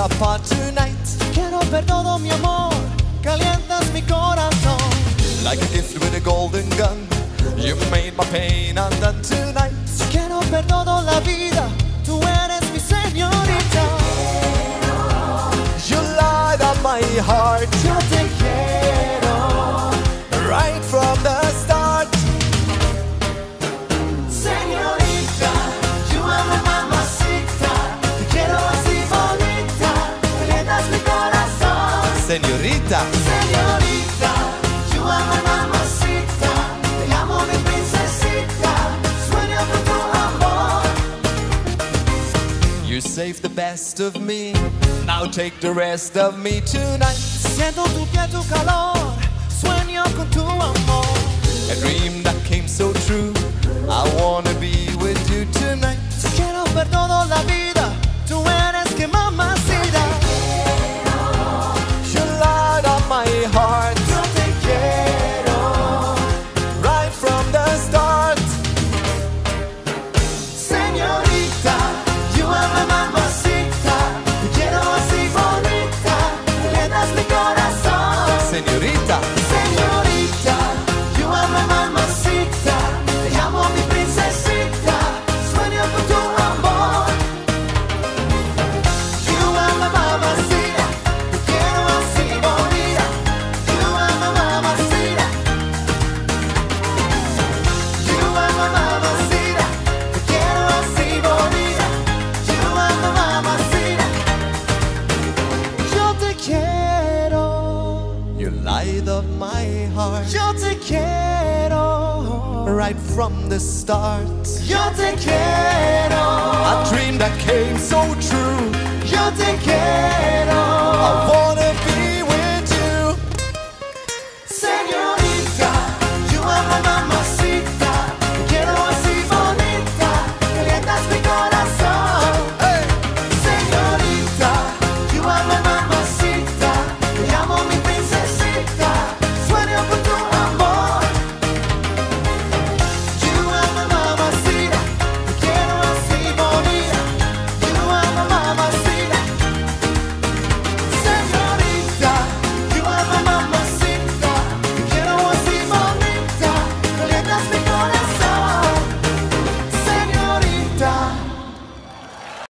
apart tonight. Quiero ver todo mi amor, calientas mi corazón. Like a gift with a golden gun, you made my pain undone tonight. Quiero ver toda la vida, tú eres mi señorita. You light up my heart, Yo te quiero, right from the start. señorita, you are my mamacita. Te quiero así bonita, calientas mi corazón. Señorita, Señorita, you are my mamacita. Te amo mi princesita, sueño con tu amor. you saved the best of me, now take the rest of me tonight. Siento tu piel, tu calor, sueño con tu amor. A dream that came so true, I wanna be with you tonight. Quiero ver toda la vida, tú eres que mamacita. You light up my heart, Yo te quiero, right from the start. señorita, you are my mamacita. Te quiero así bonita, calientas mi corazón. Señorita, Señorita, you are my mamacita. Te amo mi princesita, sueño con tu amor. You are my mamacita, te quiero así bonita. You are my mamacita. You are my mamacita, te quiero así bonita. You are my mamacita. Yo te quiero. you light up my heart, Yo te quiero, right from the start. yo te quiero, A dream that came so true, yo te quiero. I wanna be